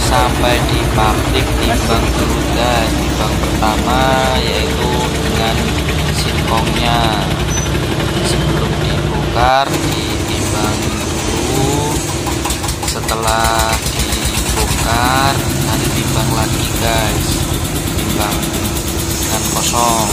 sampai di pabrik timbang dulu guys. Timbang pertama yaitu dengan singkongnya, sebelum dibongkar ditimbang dulu. Setelah dibongkar nanti timbang lagi guys, timbang dengan kosong.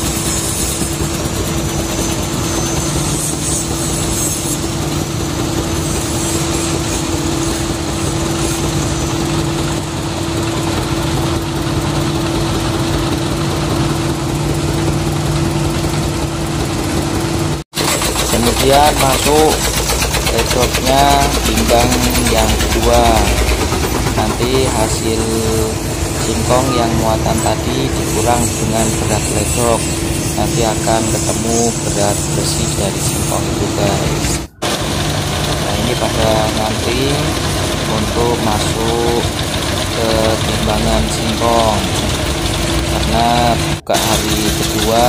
Kemudian masuk ledoknya, timbang yang kedua. Nanti hasil singkong yang muatan tadi dikurang dengan berat ledok, nanti akan ketemu berat bersih dari singkong itu guys. Nah ini pada nanti untuk masuk ke timbangan singkong, karena buka hari kedua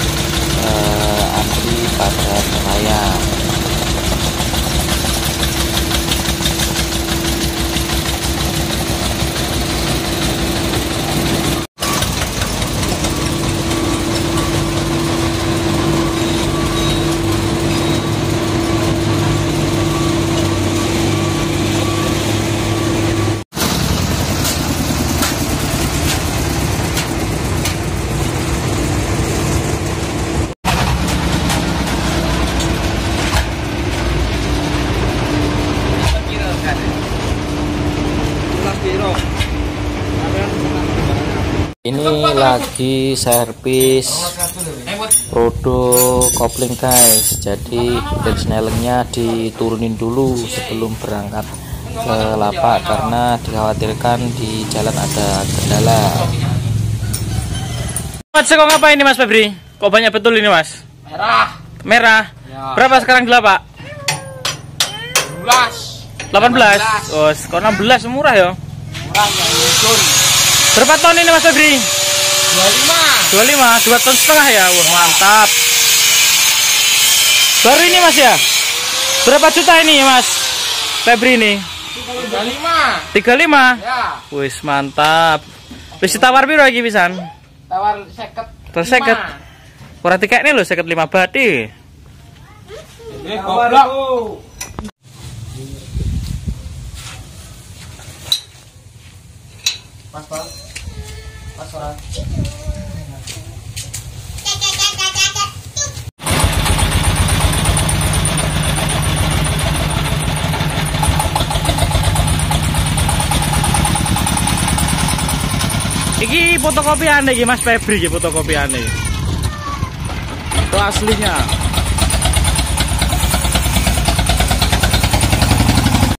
antri pada nelayan. Ini lagi servis produk kopling guys, jadi brake snellingnya diturunin dulu sebelum berangkat ke lapak karena dikhawatirkan di jalan ada kendala. Mas, kok ngapain ini Mas Febri? Kok banyak betul ini Mas? Merah ya. Berapa sekarang di lapak? 18. Oh, kok 16 murah ya? Murah ya. Berapa ton ini Mas Febri? 25, 2,5 ton ya. Wah, mantap. Baru ini Mas ya? Berapa juta ini Mas Febri ini? 35. Ya. Wis mantap. Wis ditawar piro iki pisan? Tawar 50. Terus 50. Ora tikekne lho 55 bathi. Goblok. Pas. Iki fotokopian iki Mas Febri iki fotokopiane. Itu aslinya.